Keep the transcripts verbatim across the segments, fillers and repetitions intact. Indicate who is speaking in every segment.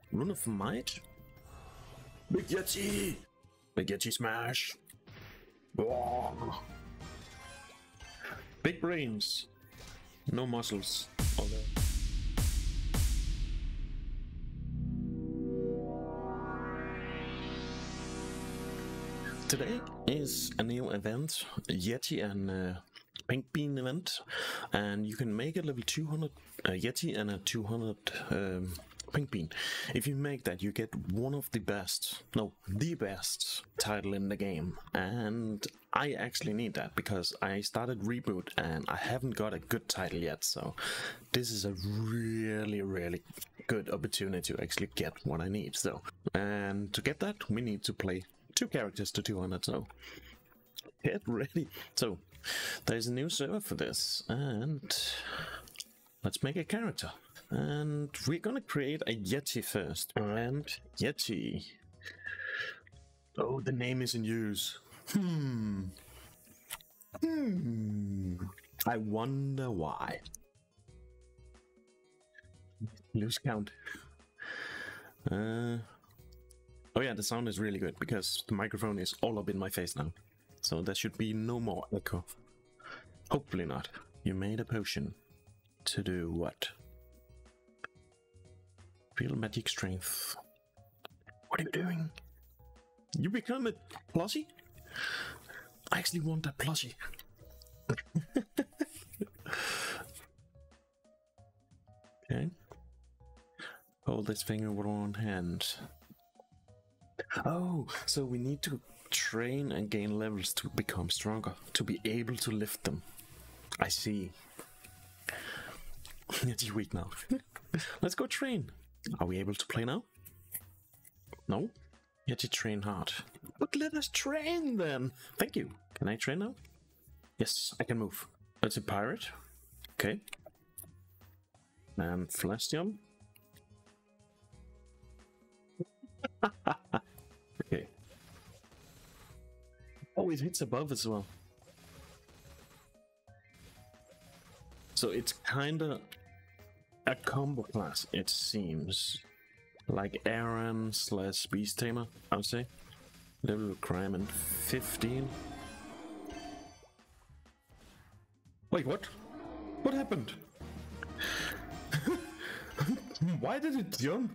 Speaker 1: Rune of Might? Big Yeti! Big Yeti smash! Oh. Big brains, no muscles. Although. Today is a new event, Yeti and uh, Pink Bean event, and you can make a level two hundred uh, Yeti and a two hundred um, Pink Bean. If you make that, you get one of the best, no, the best title in the game, and I actually need that because I started Reboot and I haven't got a good title yet, so this is a really, really good opportunity to actually get what I need. So, and to get that, we need to play two characters to two hundred, so get ready. So, there's a new server for this, and let's make a character. And we're gonna create a Yeti first. And Yeti. Oh, the name is in use. Hmm. Hmm. I wonder why. Lose count. Uh. Oh yeah, the sound is really good because the microphone is all up in my face now. So there should be no more echo. Hopefully not. You made a potion. To do what? Feel magic strength. What are you doing? You become a plushie? I actually want that plushie. Okay. Hold this finger with one hand. Oh, so we need to train and gain levels to become stronger, to be able to lift them. I see. It's weak now. Let's go train. Are we able to play now? No? You have to train hard. But let us train then! Thank you. Can I train now? Yes, I can move. That's a pirate. Okay. And flash jump. Okay. Oh, it hits above as well. So it's kinda a combo class, it seems. Like Aaron slash Beast Tamer, I would say. Level requirement fifteen. Wait, what? What happened? Why did it jump?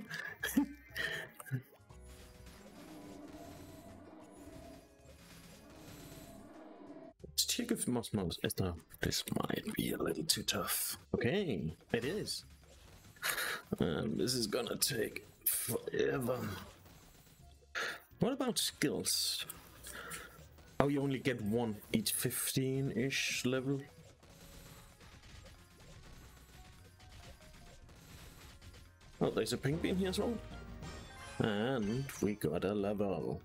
Speaker 1: Let's check if Mossmos is now. This might be a little too tough. Okay, it is. Um, this is gonna take forever. What about skills? Oh, you only get one each fifteen-ish level. Oh, there's a pink bean here as well. And we got a level.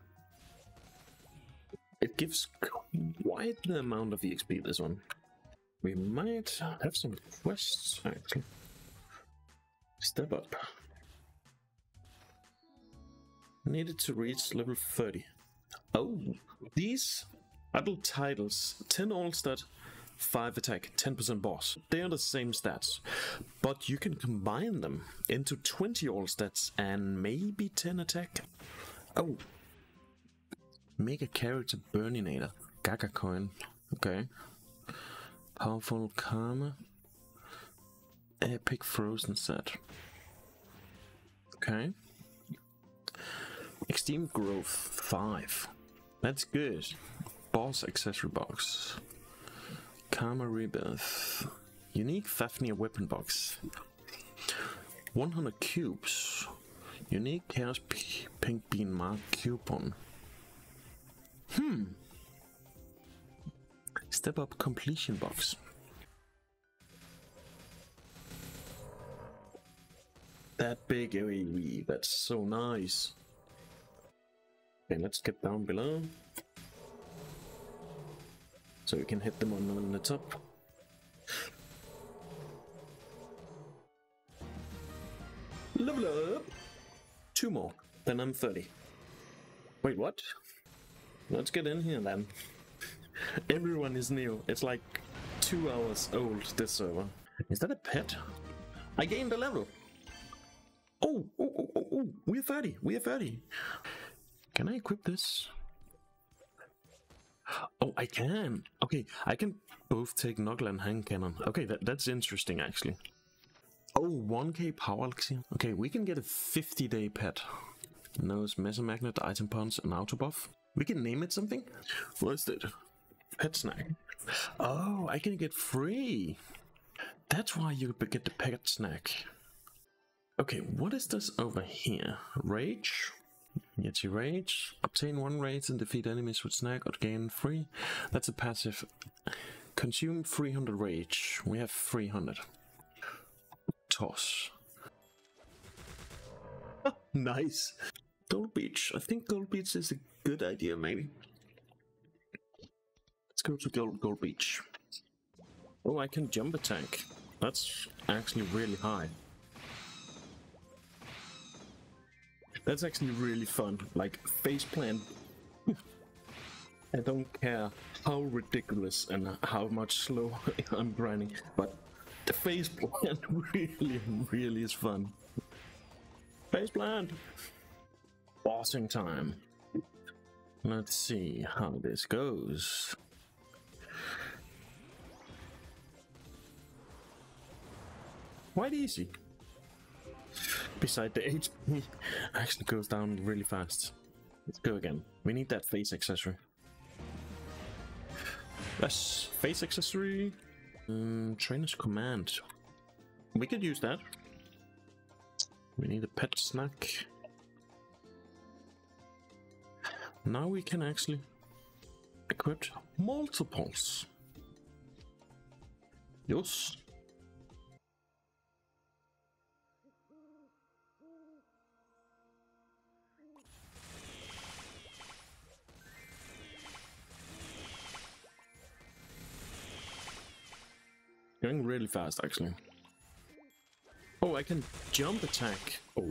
Speaker 1: It gives quite the amount of E X P, this one. We might have some quests, actually. Step up. Needed to reach level thirty. Oh, these battle titles, ten all stat, five attack, ten percent boss. They are the same stats, but you can combine them into twenty all stats and maybe ten attack. Oh, make a character Burninator. Gaga coin. Okay. Powerful Karma. Epic Frozen set. Okay. Extreme Growth five. That's good. Boss accessory box. Karma Rebirth. Unique Fafnir weapon box. one hundred cubes. Unique Chaos P Pink Bean Mark coupon. Hmm. Step up completion box. That big A O E, that's so nice. Okay, let's get down below. So we can hit them on, on the top. Level up! Two more, then I'm thirty. Wait, what? Let's get in here then. Everyone is new. It's like two hours old, this server. Is that a pet? I gained a level. Oh, oh, oh, oh, oh. we're thirty. We are thirty. Can I equip this? Oh, I can. Okay, I can both take knuckle and hand cannon. Okay, that, that's interesting actually. Oh, one K power elixir. Okay, we can get a fifty day pet. Nose, Mesa Magnet, Item Punch, and Auto Buff. We can name it something. What is it? Pet snack. Oh, I can get free. That's why you get the pet snack. Okay, what is this over here? Rage. Yeti Rage. Obtain one rage and defeat enemies with snack or gain free. That's a passive. Consume three hundred rage. We have three hundred. Toss. Oh, nice. Gold Beach. I think Gold Beach is a good idea, maybe. Let's go to Gold, Gold Beach. Oh, I can jump attack. That's actually really high. That's actually really fun. Like, faceplant. I don't care how ridiculous and how much slow I'm grinding, but the faceplant really, really is fun. Faceplant! Bossing time. Let's see how this goes. Quite easy. Beside the H P actually goes down really fast. Let's go again. We need that face accessory. Yes, face accessory. Um, trainer's command. We could use that. We need a pet snack. Now we can actually equip multiples. Yes. Going really fast, actually. Oh, I can jump attack. Oh.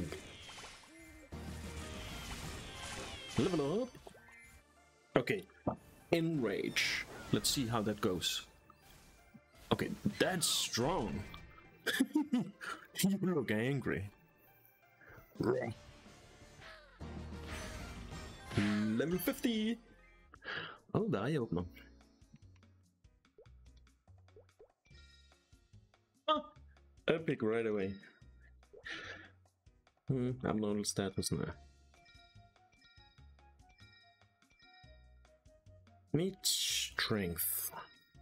Speaker 1: Level up. Okay. Enrage. Let's see how that goes. Okay, that's strong. You look angry. Level fifty. Oh, the eye opener. Epic right away. Hmm, I'm not status now. Need strength.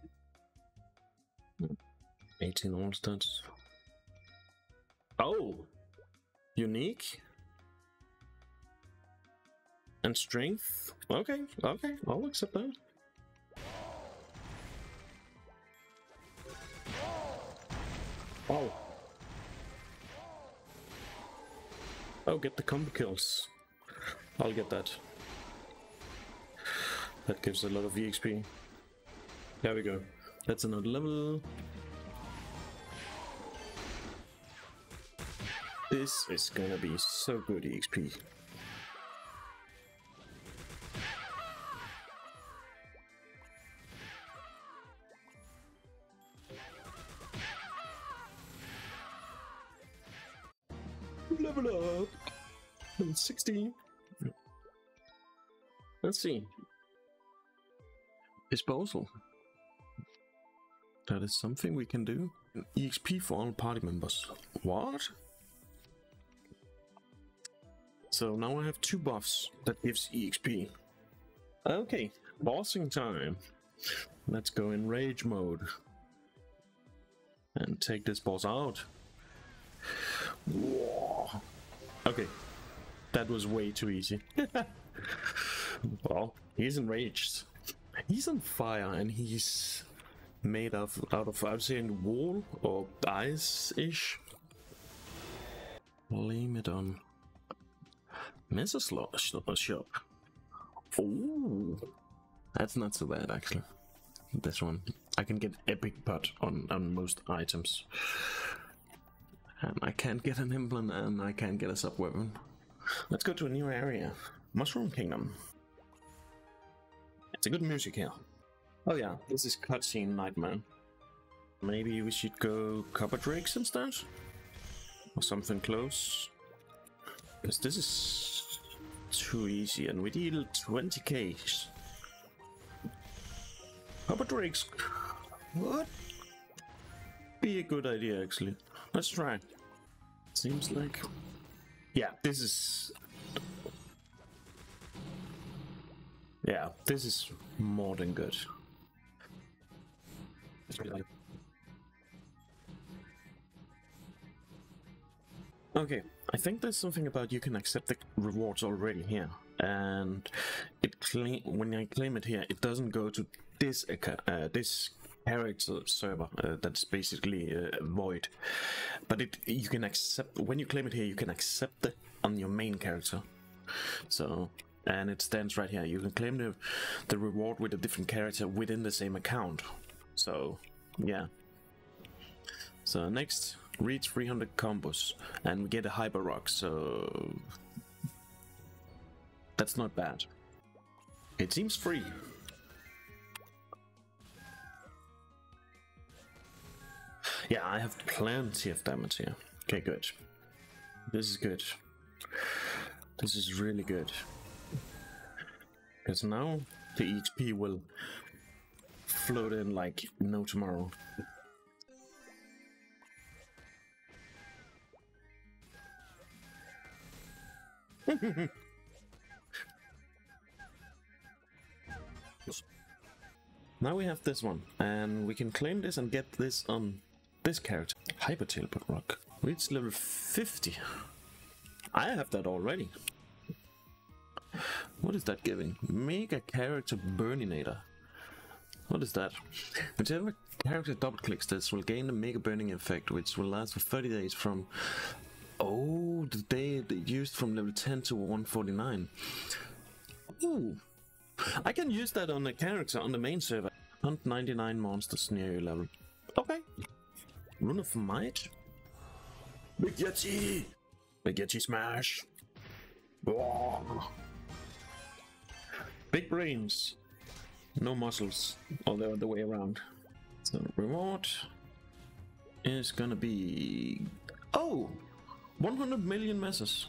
Speaker 1: eighteen all stats. Oh! Unique? And strength? Okay, okay, I'll accept that. Oh. Oh, get the combo kills. I'll get that. That gives a lot of E X P. There we go. That's another level. This is gonna be so good E X P. Level up! Level sixteen. Let's see. Disposal. That is something we can do. E X P for all party members. What? So now I have two buffs that gives E X P. Okay, bossing time. Let's go in rage mode. And take this boss out. Whoa. Okay, that was way too easy. Well, he's enraged. He's on fire and he's made of out of I would say wool or ice-ish. Blame it on Mesa shop. Oh, that's not so bad actually. This one I can get epic pot on on most items. And I can't get an implant and I can't get a sub weapon. Let's go to a new area. Mushroom Kingdom. It's a good music here. Oh yeah, this is cutscene Nightmare. Maybe we should go Copper Drakes instead? Or something close. Because this is too easy, and we deal twenty K. Hopper Drakes. What? Be a good idea, actually. Let's try. Seems like... Yeah, this is... Yeah, this is more than good. Okay, I think there's something about you can accept the rewards already here, and it claim when I claim it here, it doesn't go to this uh, this character server uh, that's basically uh, void, but it you can accept when you claim it here. You can accept it on your main character, so and it stands right here. You can claim the the reward with a different character within the same account. So yeah. So next. Reach three hundred combos and we get a Hyper Rock, so that's not bad. It seems free. Yeah, I have plenty of damage here. Okay, good. This is good. This is really good. Because now the E X P will float in like no tomorrow. Now we have this one, and we can claim this and get this on this character. Hyper Teleport Rock. Reach level fifty. I have that already. What is that giving? Mega Character Burninator. What is that? Whichever character double clicks this will gain a Mega Burning effect, which will last for thirty days from... Oh, the day used from level ten to one forty-nine. Ooh. I can use that on a character on the main server. Hunt ninety-nine monsters near your level. Okay. Rune of Might. Big Yeti! Big Yeti Smash! Whoa. Big brains. No muscles. Or the other way around. So reward is gonna be... Oh! one hundred million messes.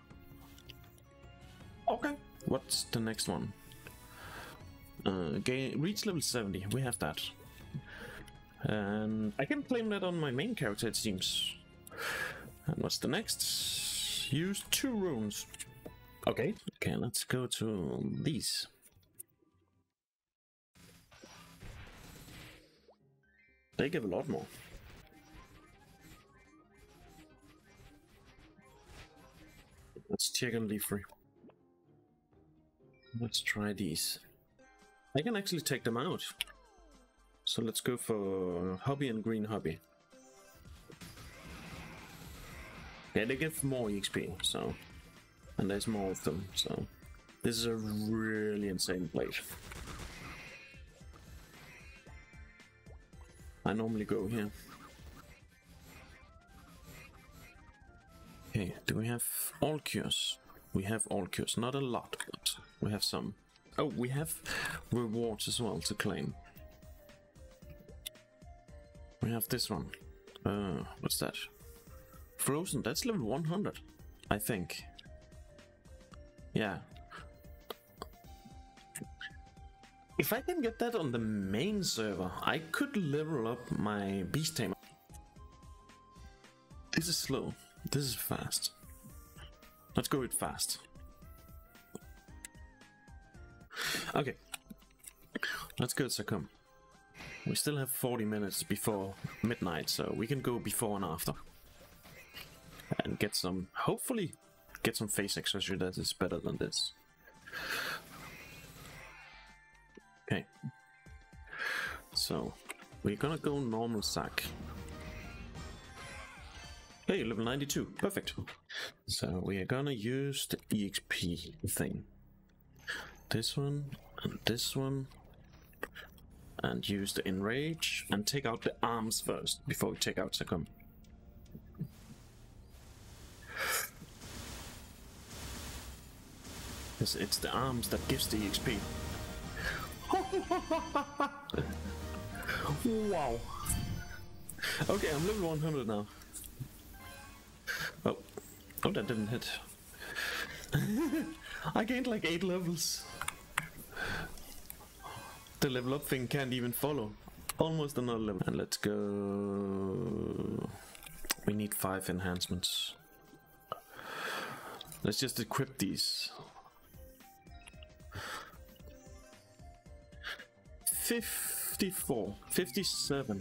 Speaker 1: Okay. What's the next one? Uh, gain, reach level seventy. We have that. And I can claim that on my main character, it seems. And what's the next? Use two runes. Okay. Okay, let's go to these. They give a lot more. Let's check on leaf free. Let's try these. I can actually take them out. So let's go for hobby and green hobby. Yeah, they give more E X P, so... And there's more of them, so... This is a really insane plate. I normally go here. Okay, do we have all cures? We have all cures, not a lot, but we have some. Oh, we have rewards as well to claim. We have this one. Uh, what's that? Frozen, that's level one hundred, I think. Yeah. If I can get that on the main server, I could level up my Beast Tamer. This is slow. This is fast. Let's go with fast. Okay. Let's go Succumb. We still have forty minutes before midnight, so we can go before and after. And get some, hopefully, get some face accessory that is better than this. Okay. So, we're gonna go normal sack. Hey, level ninety-two, perfect. So we are gonna use the E X P thing. This one, and this one. And use the Enrage, and take out the arms first, before we take out Succumb. It's, it's the arms that gives the E X P. Wow. Okay, I'm level one hundred now. Oh, oh, that didn't hit. I gained like eight levels. The level up thing can't even follow. Almost another level. And let's go... We need five enhancements. Let's just equip these. fifty-four. fifty-seven.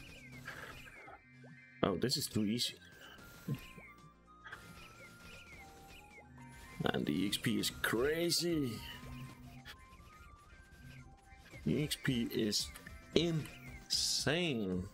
Speaker 1: Oh, this is too easy. And the E X P is crazy. The E X P is insane.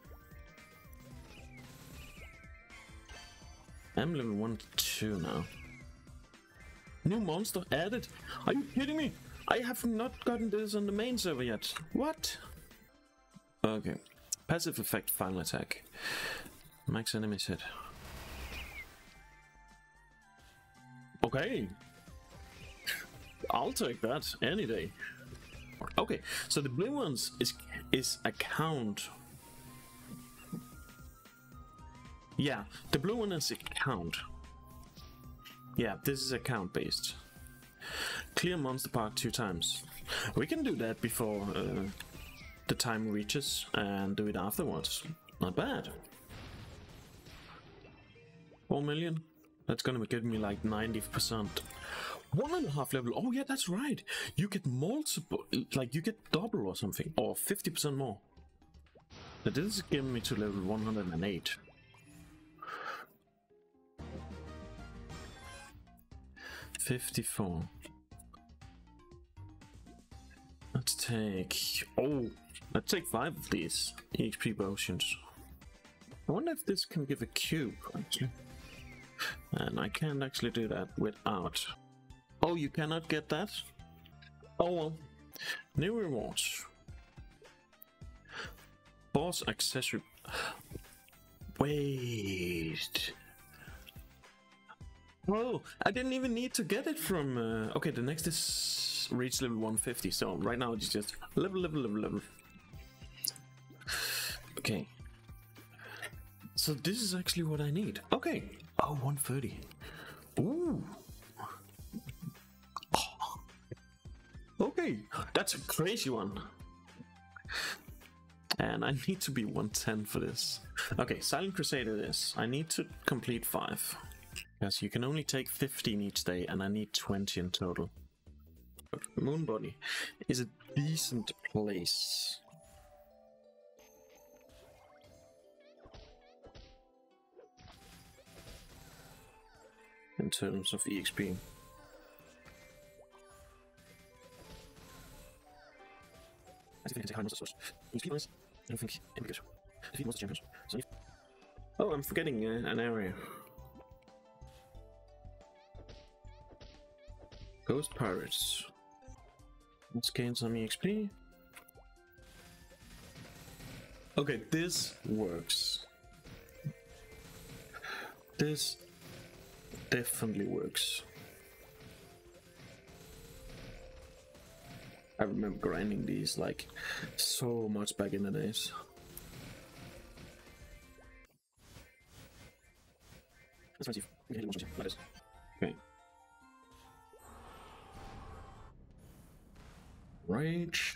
Speaker 1: I'm level one to two now. New monster added? Are you kidding me? I have not gotten this on the main server yet. What? Okay. Passive effect, final attack. Max enemies hit. Okay. I'll take that any day. Okay, so the blue ones is is account. Yeah, the blue one is account. Yeah, this is account based. Clear monster park two times. We can do that before uh, the time reaches and do it afterwards. Not bad. Four million. That's gonna give me like ninety percent. One and a half level. Oh yeah, that's right. You get multiple, like you get double or something, or fifty percent more. But this is giving me to level one hundred eight. fifty-four. Let's take... Oh, let's take five of these E X P potions. I wonder if this can give a cube, actually. And I can't actually do that without... Oh, you cannot get that? Oh well. New rewards. Boss accessory... Wait... Oh, I didn't even need to get it from... Uh... Okay, the next is reach level one fifty, so right now it's just level, level, level, level. Okay. So this is actually what I need. Okay. Oh, one thirty. Ooh. Oh. Okay, that's a crazy one. And I need to be one ten for this. Okay, Silent Crusader it is. I need to complete five. Yes, you can only take fifteen each day, and I need twenty in total. But Moonbody is a decent place. In terms of E X P. I think I can take high monster source. E X P wise, I don't think it'd be good. Defeat monster champions. So if... Oh, I'm forgetting uh, an area. Ghost Pirates. Let's gain some E X P. Okay, this works. This definitely works. I remember grinding these like so much back in the days. Let's try to see if we can hit it like this. Okay. Rage.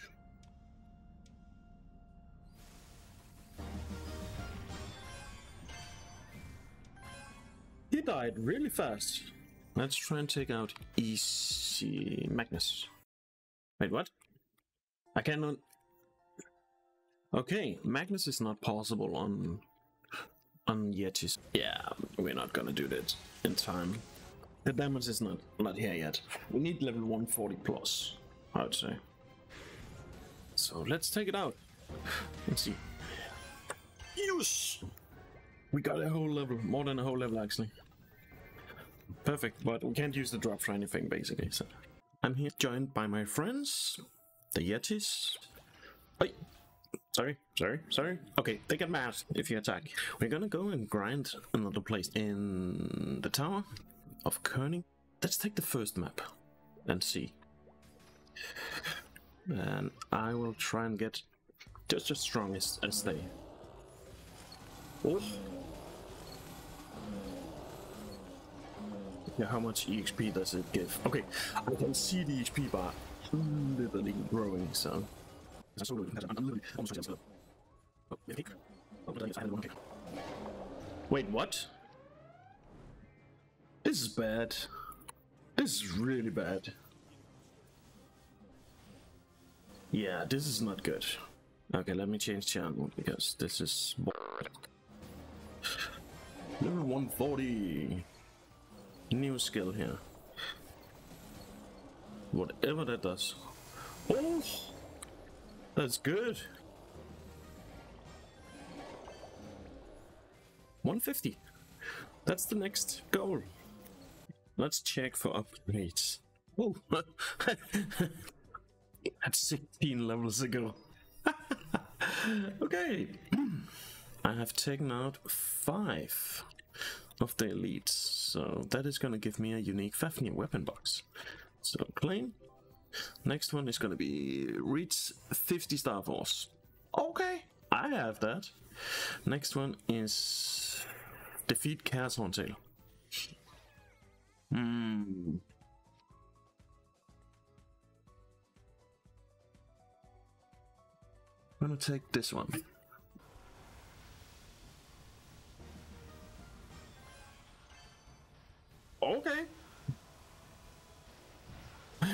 Speaker 1: He died really fast. Let's try and take out Easy Magnus. Wait, what? I cannot... Okay, Magnus is not possible on... on Yetis. Yeah, we're not gonna do that in time. The damage is not, not here yet. We need level one forty plus, I would say. So let's take it out. Let's see. Yes! We got a whole level, more than a whole level actually. Perfect, but we can't use the drop for anything basically. So I'm here joined by my friends, the Yetis. Wait, sorry, sorry, sorry. Okay, they get mad if you attack. We're gonna go and grind another place in the Tower of Kerning. Let's take the first map and see. And I will try and get just as strong as, as they. Oh. Yeah, how much E X P does it give? Okay, I can see the E X P bar literally growing, so... Wait, what? This is bad. This is really bad. Yeah, this is not good. Okay, let me change channel because this is... Level one forty. New skill here. Whatever that does. Oh! That's good. one fifty. That's the next goal. Let's check for upgrades. Oh! That's sixteen levels ago. Okay. I have taken out five of the elites, so that is gonna give me a unique Fafnir weapon box. So claim. Next one is gonna be reach fifty Star Force. Okay, I have that. Next one is defeat Chaos Horntail. Hmm. I'm gonna take this one. Okay. I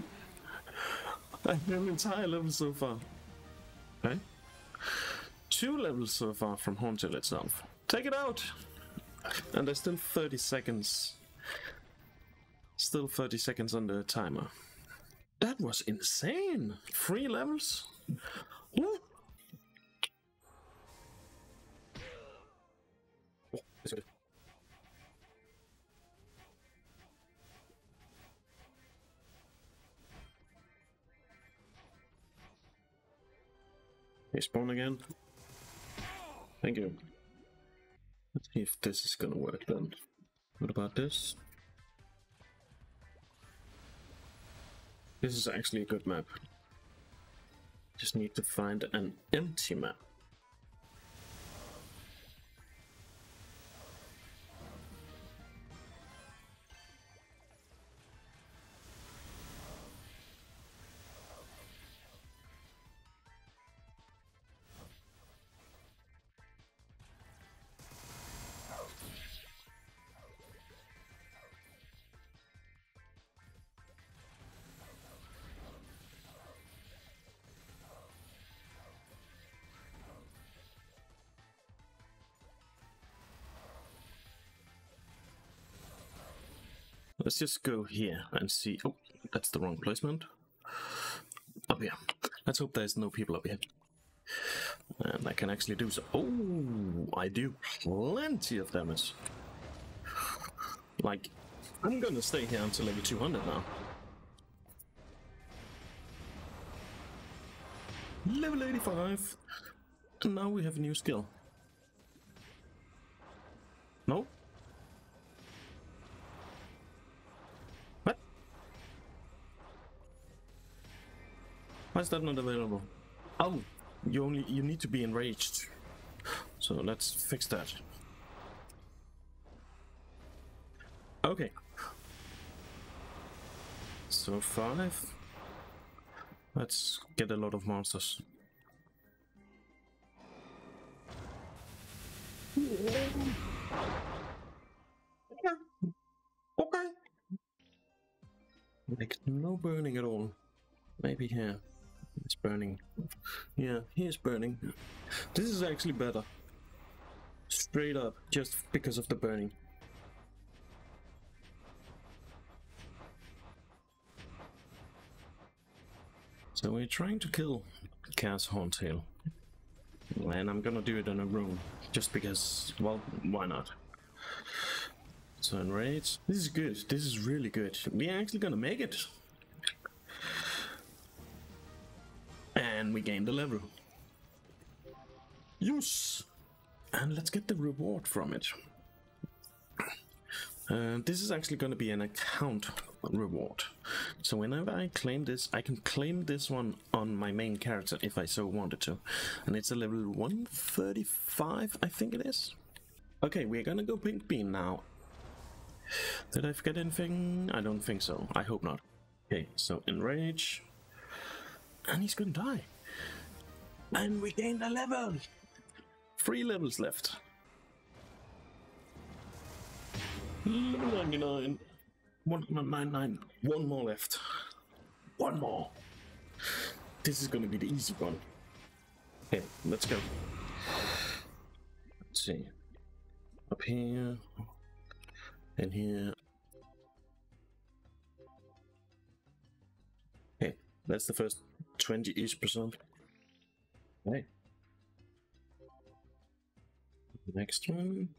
Speaker 1: have an entire level so far. Okay. Two levels so far from Horntail itself. Take it out! And there's still thirty seconds. Still thirty seconds on the timer. That was insane! Three levels? Woo. Oh, that's good. Hey, spawn again. Thank you. Let's see if this is gonna work then. What about this? This is actually a good map. Just need to find an empty map. Let's just go here and see. Oh, that's the wrong placement. Up here. Let's hope there's no people up here. And I can actually do so. Oh, I do plenty of damage. Like, I'm gonna stay here until level two hundred now. Level eighty-five. And now we have a new skill. No? What? Why is that not available? Oh, you only you need to be enraged. So let's fix that. Okay. So five. Let's get a lot of monsters. Okay. Okay. Like no burning at all. Maybe here. It's burning. Yeah, here's burning. This is actually better. Straight up, just because of the burning. So we're trying to kill Chaos Horntail. And I'm gonna do it in a room. Just because, well, why not? So enrage. This is good. This is really good. We're actually gonna make it. And we gained a level. Yes! And let's get the reward from it. Uh, this is actually going to be an account reward. So whenever I claim this, I can claim this one on my main character if I so wanted to. And it's a level one thirty-five, I think it is. Okay, we're gonna go Pink Bean now. Did I forget anything? I don't think so. I hope not. Okay, so enrage. And he's gonna die. And we gained a level! Three levels left. Level ninety-nine. one ninety-nine. One more left. One more. This is gonna be the easy one. Okay, let's go. Let's see. Up here. And here. Okay, that's the first twenty-ish percent. Okay. Next one.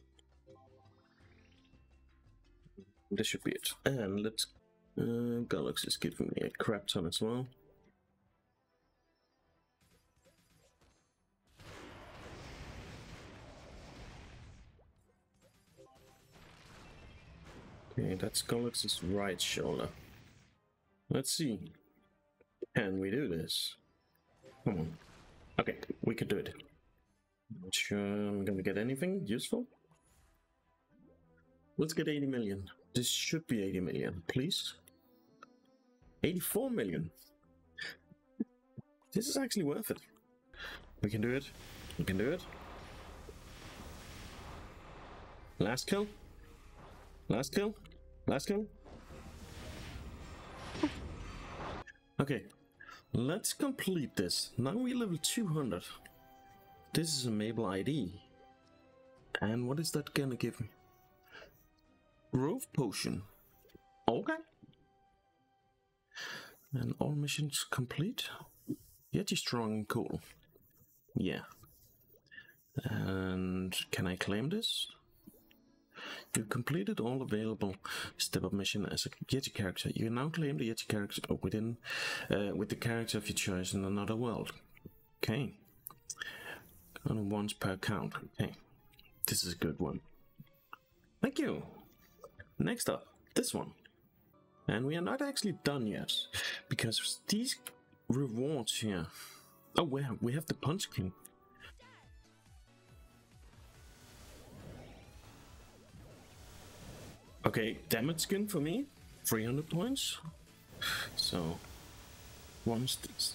Speaker 1: This should be it. And let's... Uh, Galaxy is giving me a crap ton as well. Okay, that's Galaxy's right shoulder. Let's see. Can we do this? Come on. Okay, we can do it. Not sure I'm gonna get anything useful. Let's get eighty million. This should be eighty million, please. eighty-four million. This is actually worth it. We can do it. We can do it. Last kill. Last kill. Last kill. Okay. Let's complete this. Now we're level two hundred. This is a Mabel I D. And what is that gonna give me? Growth potion. Okay. And all missions complete. Yeti strong and cool. Yeah. And can I claim this? You completed all available step-up mission as a Yeti character. You can now claim the Yeti character within uh, with the character of your choice in another world. Okay. Only once per account. Okay. This is a good one. Thank you. Next up, this one. And we are not actually done yet, because these rewards here... Oh, we have, we have the Punch King. Okay, damage skin for me, three hundred points. So, once this...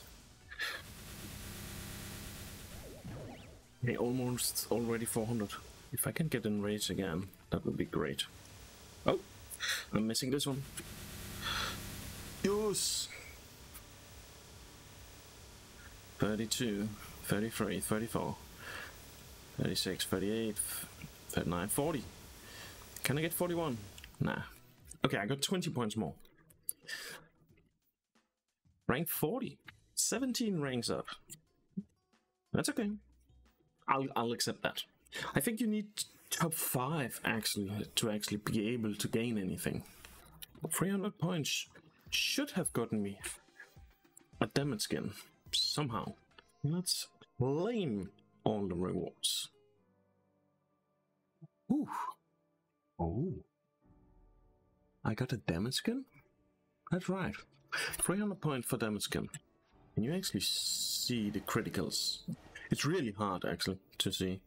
Speaker 1: Okay, almost already four hundred. If I can get enraged again, that would be great. Oh, I'm missing this one. Yes! thirty-two, thirty-three, thirty-four, thirty-six, thirty-eight, thirty-nine, forty. Can I get forty-one? Nah. Okay, I got twenty points more. Rank forty. seventeen ranks up. That's okay. I'll, I'll accept that. I think you need top five actually to actually be able to gain anything. three hundred points should have gotten me a damage skin somehow. Let's claim all the rewards. Ooh. Oh. I got a damage skin? That's right. three hundred points for damage skin. Can you actually see the criticals? It's really hard actually to see.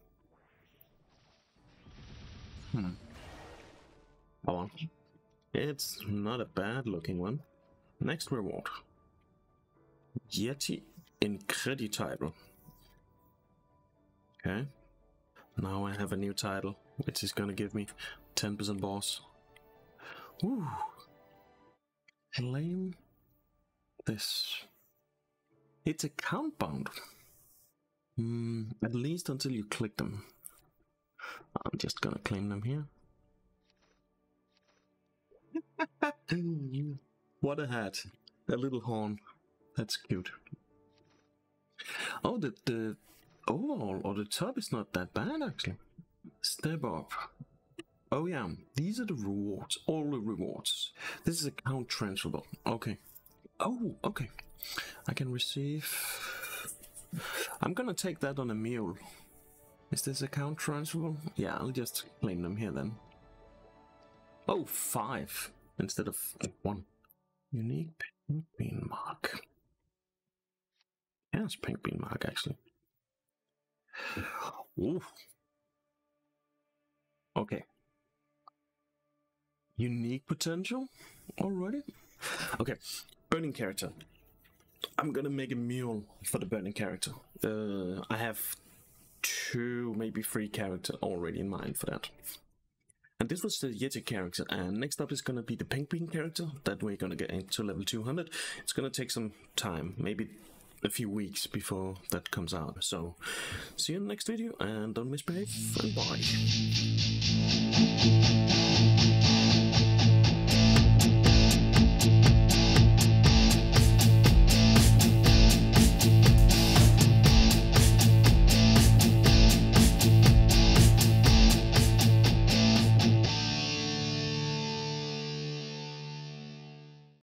Speaker 1: Hmm. Come on. It's not a bad looking one. Next reward. Yeti Incredible. Okay. Now I have a new title, which is gonna give me ten percent boss. Ooh. Claim this. It's account bound. Hmm, at least until you click them. I'm just gonna claim them here. What a hat. A little horn. That's cute. Oh, the, the overall or the top is not that bad actually. Step up. Oh yeah, these are the rewards. All the rewards. This is account transferable. Okay. Oh, okay. I can receive... I'm gonna take that on a mule. Is this account transferable? Yeah, I'll just claim them here then. Oh, five instead of one. Unique pink bean mark. Yeah, it's pink bean mark actually. Ooh. Okay. unique potential already. Okay, burning character. I'm gonna make a mule for the burning character. Uh, I have two, maybe three characters already in mind for that. And this was the Yeti character, and next up is gonna be the Pink Bean character that we're gonna get into level two hundred. It's gonna take some time, maybe a few weeks before that comes out. So, see you in the next video, and don't misbehave, and bye.